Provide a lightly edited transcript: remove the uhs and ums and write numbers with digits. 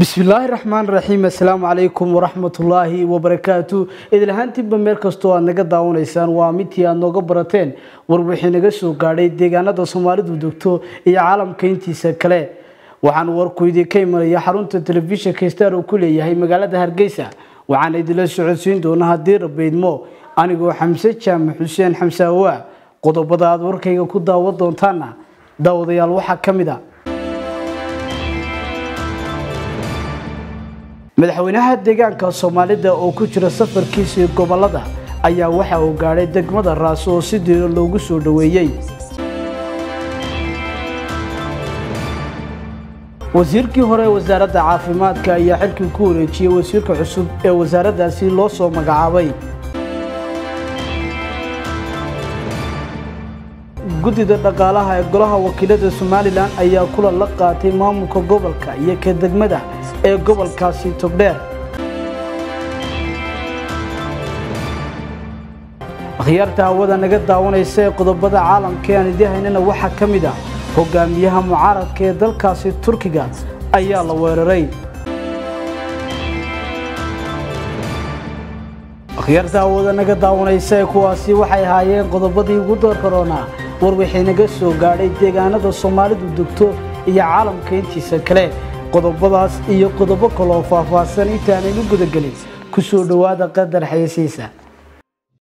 بسم الله الرحمن الرحيم السلام عليكم ورحمة الله وبركاته إذا هانتي بمير كستو أن نجد داون إنسان وامتي أن نوجب برتين وربحين جسوا قاعد دجانا ده سومالي دكتور يا عالم كينتي سكله وعن وركويدي كيمر يا حرون التلفزيون كيستار وكله هي مقالة هرجيسة وعن إدل السعوديين دونها دير بيدمو أنا جو حمزة شام حسين حمزة هو قطب بدأ وركي كودا وضون تانا داود يالوحة كمدا madaxweynaha deegaanka Soomaalida oo ku jira safarkiisa gobolada ayaa waxa uu gaaray degmada Raas oo sidii loogu soo dhaweeyay wasiirkii hore wasaaradda caafimaadka ayaa xilkii ku wareejiyay wasiirka cusub ee wasaaraddaasi loo soo magacaabay guddiga dhaqaalaha ee golaha wakiilada Somaliland ayaa kula la qaatay maamulka gobolka iyo ka degmada ee gobolkaasi Togdheer khiyarta hawada naga daawanaysa qodobada caalamka aan idahaynana waxa kamid ah hogaamiyaha mucaaradka ee dalkaasi Turkiga ayaa la weeraray khiyarta hawada naga daawanaysa kuwaasi waxay haayeen qodobadii ugu door corona warbixin naga soo gaaray deegaanada Soomaalidu degto iyo caalamka intiisa kale qodobadaas iyo qodobo kale oo faahfaahsan intaan aynu guda galin ku soo dhawaada qadar xayeysiisa